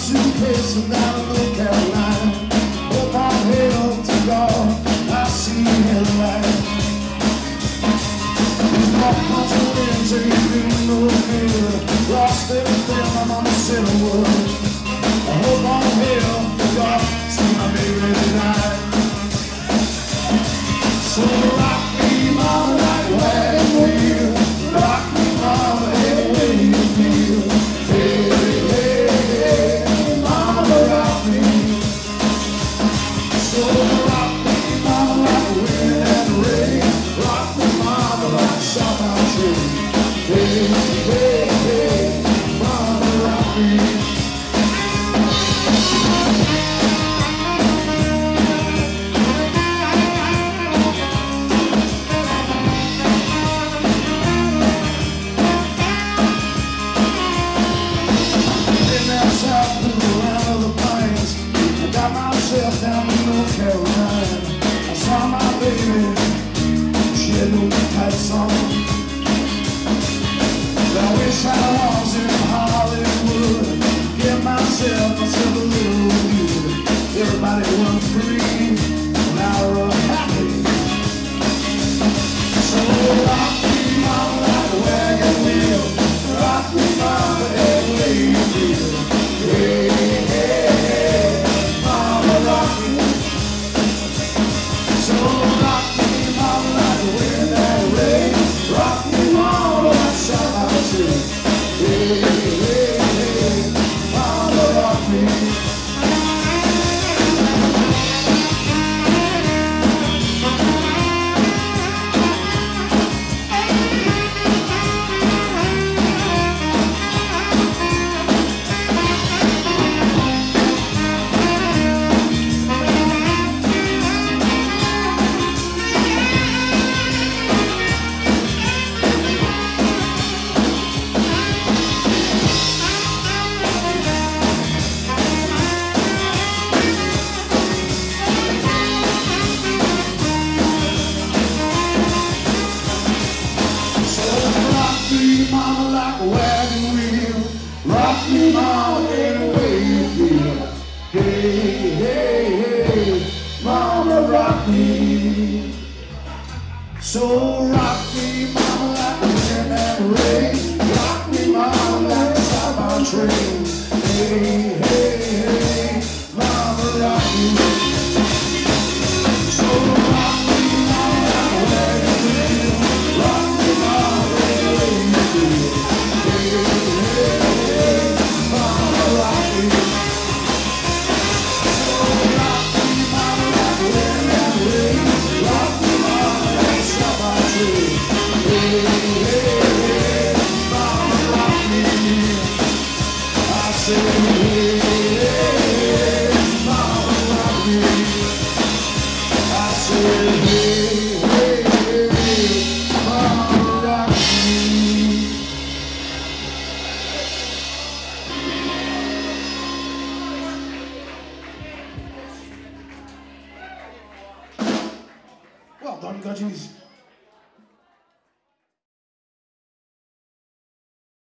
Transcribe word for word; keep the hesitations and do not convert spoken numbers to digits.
suitcase and down in North Carolina. Hope I'm held to God, I see his light. He's walked country winds, ain't been no good. Lost everything my mama said I would. I hope I'm held to God, see my baby tonight. So rock me, mama, like a wagon wheel. Rock me, mama, any way you feel. Hey, hey, hey, mama, rock me. So rock me, mama, like the wind and the rain. Rock me, mama, like a southbound train. Hey, hey, hey, mama, rock me. Down in North Carolina, I saw my baby, she had no tights on. I wish I was in Hollywood, give myself, myself a little good. Everybody run free, and I run happy. So rock me, mama, like a wagon wheel. Rock me, mama, every way you feel. Hey, hey, hey, mama, rock me. So rock me, mama, like the wind and rain. Rock me, mama, like southbound train. Hey, hey, hey, mama, rock me. Mama, like a wagon wheel. Rock me, mama, any way you feel. Hey, hey, hey, mama, rock me. So rock me, mama, like the wind and rain. Rock me, mama, like a southbound train. Hey, hey, hey, mama, rock me. So rock me, mama, like a wagon wheel. Rock me, mama, any way you feel. Hey, hey, hey, mama, rock me. So rock me, mama, like the wind and rain. Rock me, mama, like a southbound train. Hey, hey, hey, mama, rock me. I say, hey, hey, hey, mama, rock me. I say, hey, hey, hey, mama, rock me. Well done, Gudgies.